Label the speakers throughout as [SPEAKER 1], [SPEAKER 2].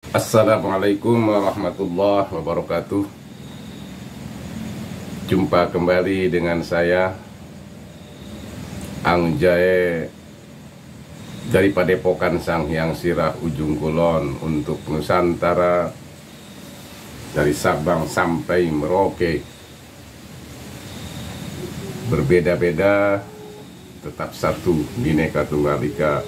[SPEAKER 1] Assalamualaikum warahmatullahi wabarakatuh. Jumpa kembali dengan saya Ang Jae dari Padepokan Sanghyang Sirah Ujung Kulon untuk Nusantara, dari Sabang sampai Merauke. Berbeda-beda tetap satu, Bhinneka Tunggal Ika,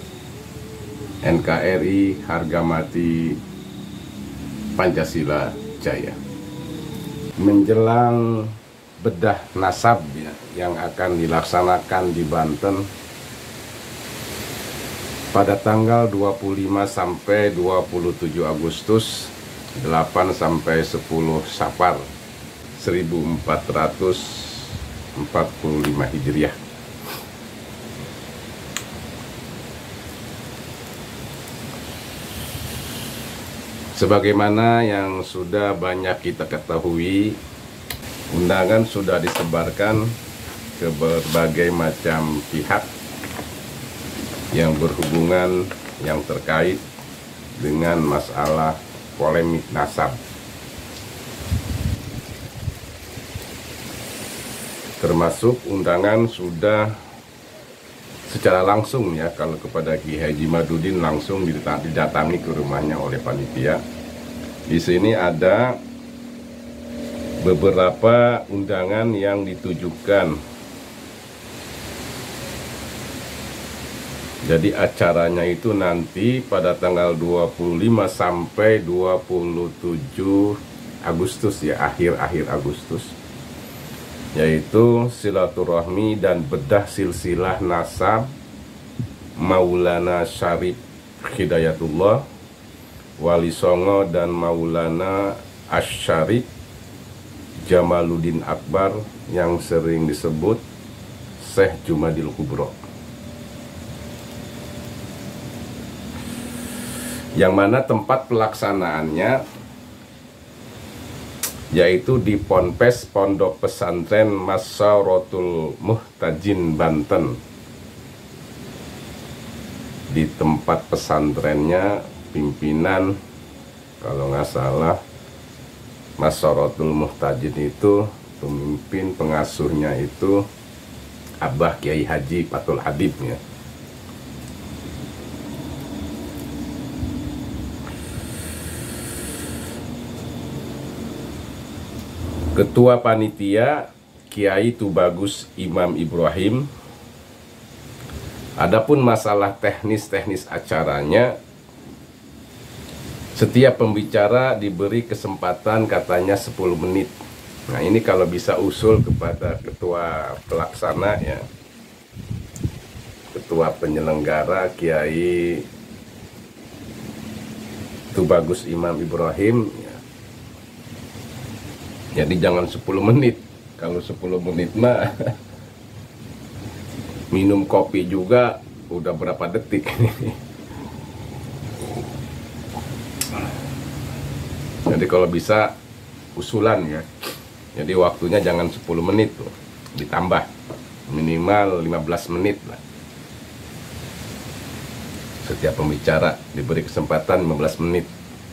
[SPEAKER 1] NKRI, harga mati, Pancasila Jaya. Menjelang bedah nasab yang akan dilaksanakan di Banten pada tanggal 25 sampai 27 Agustus, 8 sampai 10 Safar 1445 Hijriah. Sebagaimana yang sudah banyak kita ketahui, undangan sudah disebarkan ke berbagai macam pihak yang berhubungan, yang terkait dengan masalah polemik nasab. Termasuk undangan sudah secara langsung ya, kalau kepada Ki Haji Madudin langsung didatangi ke rumahnya oleh panitia. Di sini ada beberapa undangan yang ditujukan. Jadi acaranya itu nanti pada tanggal 25 sampai 27 Agustus ya, akhir-akhir Agustus. Yaitu silaturahmi dan bedah silsilah nasab Maulana Syarif Hidayatullah, Wali Songo, dan Maulana Asy-Syarif Jamaluddin Akbar yang sering disebut Syekh Jumadil Kubro, yang mana tempat pelaksanaannya yaitu di Ponpes Pondok Pesantren Masyaratul Muhtajin Banten. Di tempat pesantrennya pimpinan, kalau nggak salah Masyaratul Muhtajin itu pemimpin pengasuhnya itu Abah Kiai Haji Fathul Habib ya. Ketua panitia Kiai Tubagus Imam Ibrahim. Adapun masalah teknis acaranya, setiap pembicara diberi kesempatan katanya 10 menit. Nah, ini kalau bisa usul kepada ketua pelaksana ya, ketua penyelenggara Kiai Tubagus Imam Ibrahim. Jadi jangan 10 menit. Kalau 10 menit mah minum kopi juga udah berapa detik. Jadi kalau bisa usulan ya. Jadi waktunya jangan 10 menit tuh. Ditambah minimal 15 menit lah. Setiap pembicara diberi kesempatan 15 menit.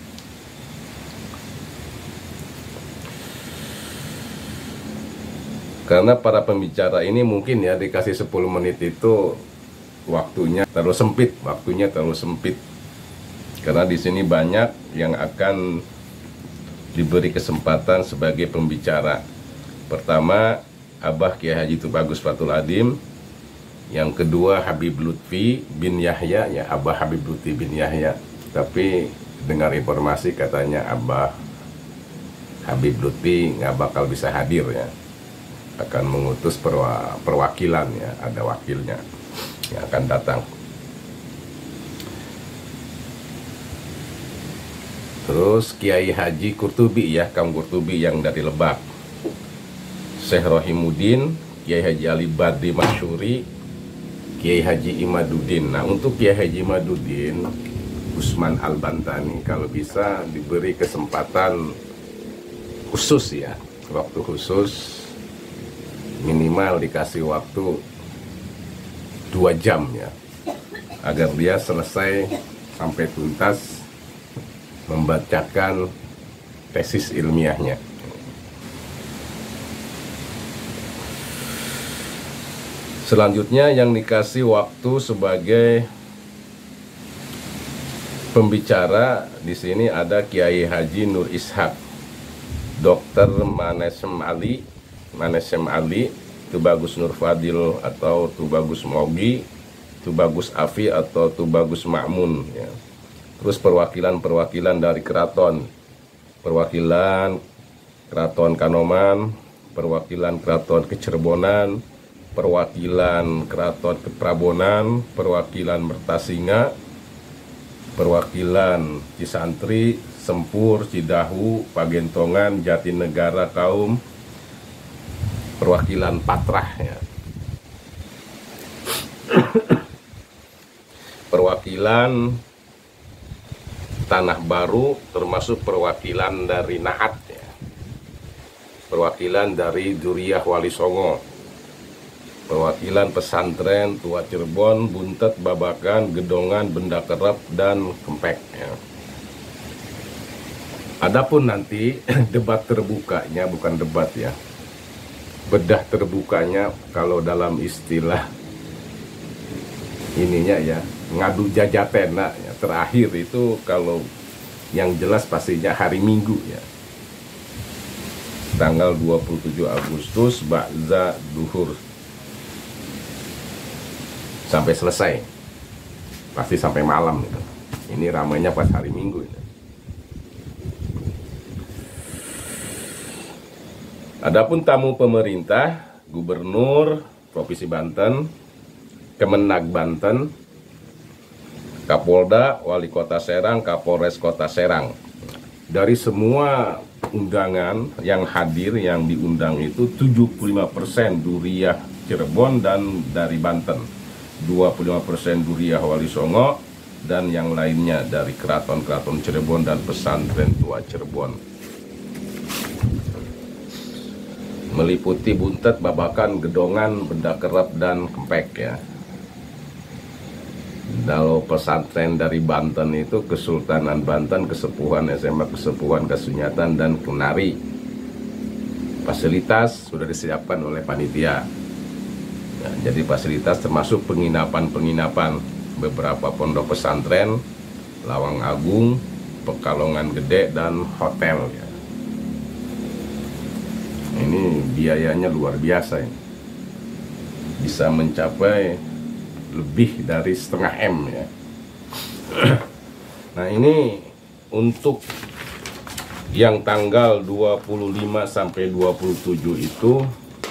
[SPEAKER 1] Karena para pembicara ini mungkin ya dikasih 10 menit itu waktunya terlalu sempit. Karena di sini banyak yang akan diberi kesempatan sebagai pembicara. Pertama, Abah Kiai Haji Tubagus Fathul Adim. Yang kedua, Habib Lutfi bin Yahya ya, Abah Habib Lutfi bin Yahya. Tapi dengar informasi katanya Abah Habib Lutfi nggak bakal bisa hadir ya. Akan mengutus perwakilan ya, ada wakilnya yang akan datang. Terus Kiai Haji Kurtubi ya, Kang Kurtubi yang dari Lebak. Syekh Rohimuddin, Kiai Haji Ali Badri Masyuri, Kiai Haji Imaduddin. Nah, untuk Kiai Haji Imaduddin Usman Al-Bantani kalau bisa diberi kesempatan khusus ya, waktu khusus, minimal dikasih waktu 2 jam ya, agar dia selesai sampai tuntas membacakan tesis ilmiahnya. Selanjutnya yang dikasih waktu sebagai pembicara di sini ada Kiai Haji Nur Ishak, Dr. Manesem Ali, Tubagus Nur Fadil atau Tubagus Mogi, Tubagus Afi atau Tubagus Ma'mun ya. Terus perwakilan-perwakilan dari keraton, perwakilan Keraton Kanoman, perwakilan Keraton Kecerbonan, perwakilan Keraton Keprabonan, perwakilan Mertasinga, perwakilan Cisantri, Sempur, Cidahu, Pagentongan, Jatinegara Kaum, perwakilan Patrah ya. Perwakilan Tanah Baru, termasuk perwakilan dari Nahat ya. Perwakilan dari Duriah Wali Songo, perwakilan pesantren Tua Cirebon, Buntet, Babakan, Gedongan, Benda Kerep, dan Kempek ya. Adapun nanti debat terbukanya, bukan debat ya, bedah terbukanya kalau dalam istilah ininya ya, ngadu jajatena ya. Terakhir itu kalau yang jelas pastinya hari Minggu ya, tanggal 27 Agustus ba'za duhur sampai selesai, pasti sampai malam gitu. Ini ramainya pas hari Minggu gitu. Adapun tamu pemerintah, Gubernur Provinsi Banten, Kemenag Banten, Kapolda, Wali Kota Serang, Kapolres Kota Serang. Dari semua undangan yang hadir, yang diundang itu 75% Duriah Cirebon dan dari Banten, 25% Duriah Wali Songo, dan yang lainnya dari keraton-keraton Cirebon dan pesantren Tua Cirebon. Meliputi Buntet, Babakan, Gedongan, Benda Kerep, dan Kempek ya. Kalau pesantren dari Banten itu Kesultanan Banten, Kesepuhan SMA Kesepuhan Kasunyatan, dan Kenari. Fasilitas sudah disiapkan oleh panitia ya, jadi fasilitas termasuk penginapan-penginapan, beberapa pondok pesantren, Lawang Agung, Pekalongan Gede, dan hotel ya. Ini biayanya luar biasa ya. Bisa mencapai lebih dari 1,5 M ya. Nah ini untuk yang tanggal 25 sampai 27 itu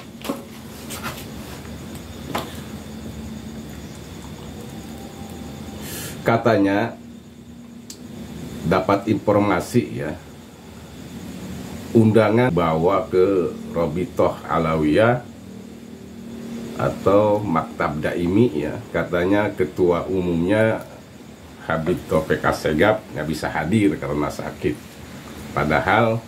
[SPEAKER 1] katanya dapat informasi ya, undangan bawa ke Robitoh Alawiyah atau Maktab Daimi ya. Katanya ketua umumnya Habib Taufik Assegaf nggak bisa hadir karena sakit. Padahal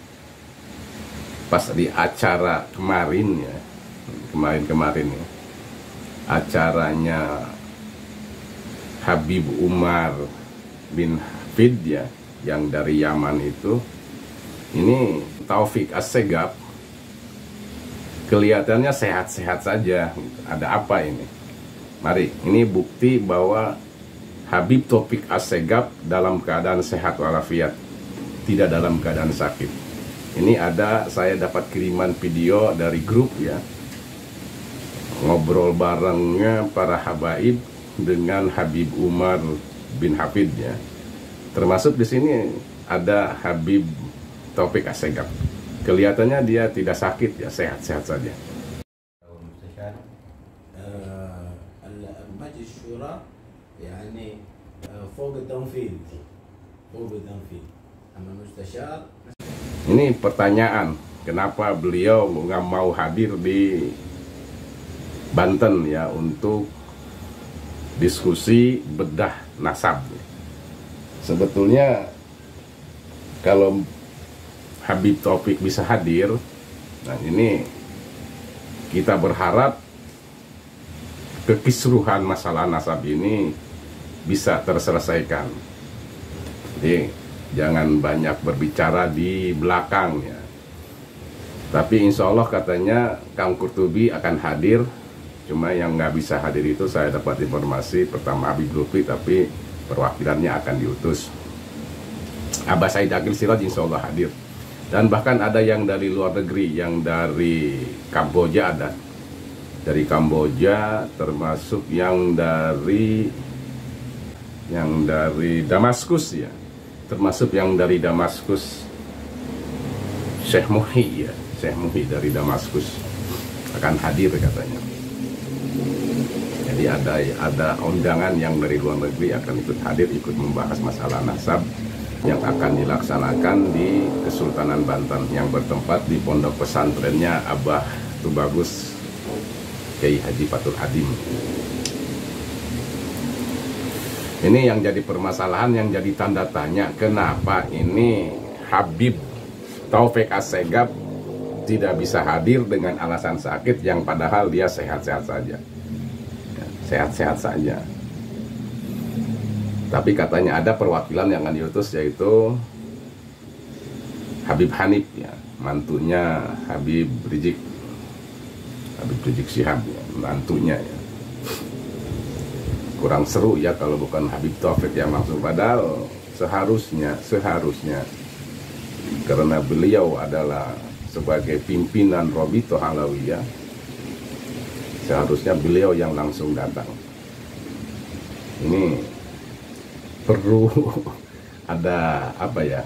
[SPEAKER 1] pas di acara kemarin ya, kemarin ya, acaranya Habib Umar bin Hafid ya, yang dari Yaman itu, ini Taufik Assegaf kelihatannya sehat-sehat saja. Ada apa ini? Mari, ini bukti bahwa Habib Taufik Assegaf dalam keadaan sehat walafiat, tidak dalam keadaan sakit. Ini ada, saya dapat kiriman video dari grup ya, ngobrol barengnya para habaib dengan Habib Umar bin Hafid ya. Termasuk di sini ada Habib Taufik Assegaf. Kelihatannya dia tidak sakit ya, sehat-sehat saja.
[SPEAKER 2] مجلس الشورى يعني فوق التنفيذ أما المستشار.
[SPEAKER 1] Ini pertanyaan, kenapa beliau nggak mau hadir di Banten ya untuk diskusi bedah nasab. Sebetulnya kalau Habib Taufik bisa hadir, nah ini kita berharap kekisruhan masalah nasab ini bisa terselesaikan. Jadi jangan banyak berbicara di belakang ya. Tapi insya Allah katanya Kang Qurtubi akan hadir. Cuma yang nggak bisa hadir itu saya dapat informasi pertama Habib Lutfi, tapi perwakilannya akan diutus. Abah Said Aqil Siraj insya Allah hadir. Dan bahkan ada yang dari luar negeri, yang dari Kamboja ada. Dari Kamboja, termasuk yang dari Damaskus ya. Termasuk yang dari Damaskus, Syekh Muhi ya. Syekh Muhi dari Damaskus akan hadir katanya. Jadi ada undangan yang dari luar negeri akan ikut hadir, ikut membahas masalah nasab yang akan dilaksanakan di Kesultanan Banten yang bertempat di pondok pesantrennya Abah Tubagus Kiai Haji Fatul Hadim. Ini yang jadi permasalahan, yang jadi tanda tanya, kenapa ini Habib Taufik Assegaf tidak bisa hadir dengan alasan sakit, yang padahal dia sehat-sehat saja. Sehat-sehat saja. Tapi katanya ada perwakilan yang akan diutus, yaitu Habib Hanif ya, mantunya Habib Rizik Syihab ya, mantunya ya. Kurang seru ya kalau bukan Habib Taufik yang langsung, padahal seharusnya karena beliau adalah sebagai pimpinan Robitoh Alawiyah, seharusnya beliau yang langsung datang. Ini perlu ada apa ya?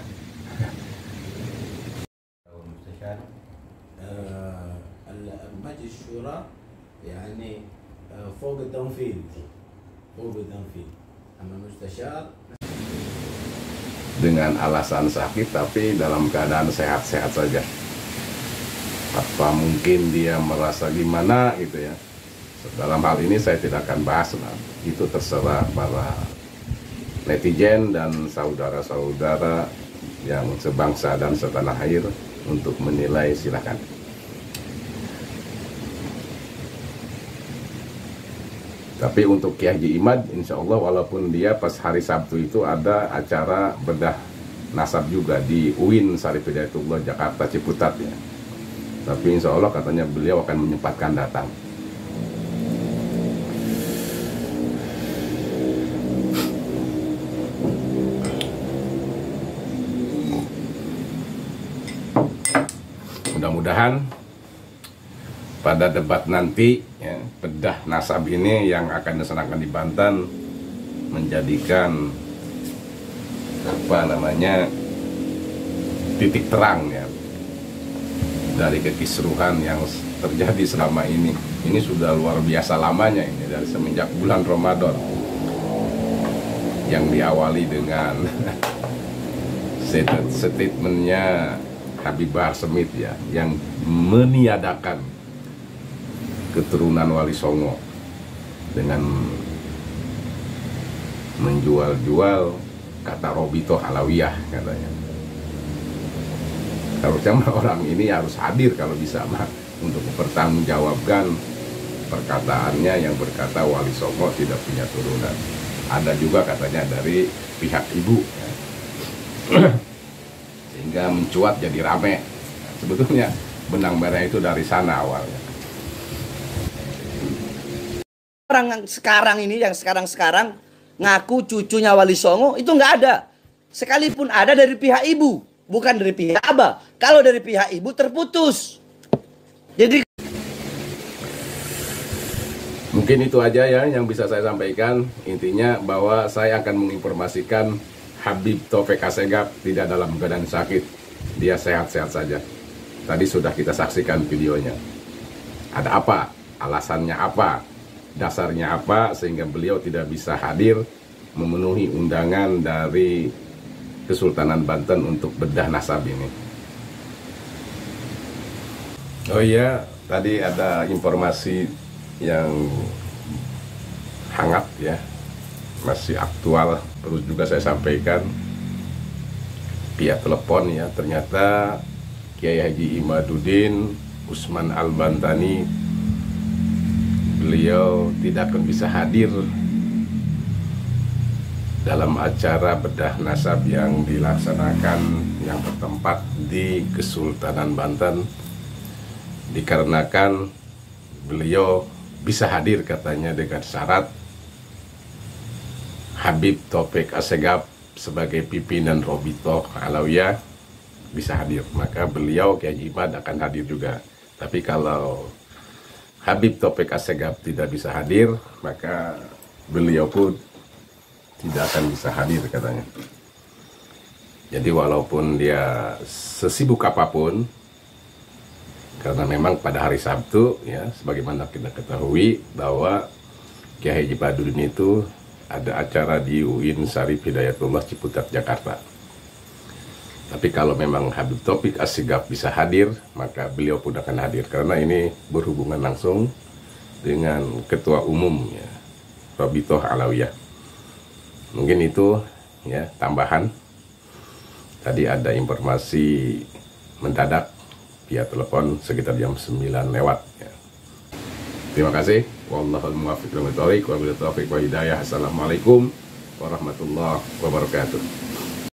[SPEAKER 2] مجلس الشورى يعني فوق التنفيذ أما المستشار
[SPEAKER 1] dengan alasan sakit tapi dalam keadaan sehat-sehat saja. Apa mungkin dia merasa gimana gitu ya. Dalam hal ini saya tidak akan bahas lah. Itu terserah para netizen dan saudara-saudara yang sebangsa dan setanah air untuk menilai, silakan. Tapi untuk Kiai Haji Imad, insya Allah walaupun dia pas hari Sabtu itu ada acara bedah nasab juga di UIN Syarif Hidayatullah Jakarta Ciputat ya. Tapi insya Allah katanya beliau akan menyempatkan datang. Mudah-mudahan pada debat nanti ya, bedah nasab ini yang akan dilaksanakan di Banten menjadikan titik terang ya dari kekisruhan yang terjadi selama ini. Ini sudah luar biasa lamanya ini, dari semenjak bulan Ramadan yang diawali dengan statementnya Habib Bahar Smith ya, yang meniadakan keturunan Wali Songo dengan menjual-jual kata Robitoh Alawiyah katanya. Harusnya orang ini harus hadir kalau bisa untuk mempertanggungjawabkan perkataannya yang berkata Wali Songo tidak punya turunan. Ada juga katanya dari pihak ibu ya. Sehingga mencuat jadi rame. Sebetulnya benang merah itu dari sana awalnya.
[SPEAKER 3] Orang sekarang ini yang sekarang ngaku cucunya Wali Songo itu nggak ada. Sekalipun ada dari pihak ibu, bukan dari pihak abah. Kalau dari pihak ibu terputus. Jadi
[SPEAKER 1] mungkin itu aja ya yang bisa saya sampaikan. Intinya bahwa saya akan menginformasikan Habib Taufik Assegaf tidak dalam keadaan sakit. Dia sehat-sehat saja. Tadi sudah kita saksikan videonya. Ada apa? Alasannya apa? Dasarnya apa sehingga beliau tidak bisa hadir memenuhi undangan dari Kesultanan Banten untuk bedah nasab ini. Oh iya, tadi ada informasi yang hangat ya, masih aktual, perlu juga saya sampaikan via telepon ya. Ternyata Kiai Haji Imaduddin Usman Al-Bantani, beliau tidak akan bisa hadir dalam acara bedah nasab yang dilaksanakan yang bertempat di Kesultanan Banten, dikarenakan beliau bisa hadir katanya dengan syarat Habib Taufik Assegaf sebagai pimpinan Robitoh Alawiyah bisa hadir, maka beliau Kiai Imad akan hadir juga. Tapi kalau Habib Taufik Assegaf tidak bisa hadir, maka beliau pun tidak akan bisa hadir katanya. Jadi walaupun dia sesibuk apapun, karena memang pada hari Sabtu ya, sebagaimana kita ketahui bahwa Kiai Haji Badudin itu ada acara di UIN Syarif Hidayatullah Ciputat Jakarta. Tapi kalau memang Habib Taufik Assegaf bisa hadir, maka beliau pun akan hadir, karena ini berhubungan langsung dengan Ketua Umum ya, Robitoh Alawiyah. Mungkin itu ya tambahan. Tadi ada informasi mendadak via telepon sekitar jam 9 lewat ya. Terima kasih. Wallahul muwaffiq ila thoriq wa bil taufiq wa hidayah. Assalamualaikum warahmatullahi wabarakatuh.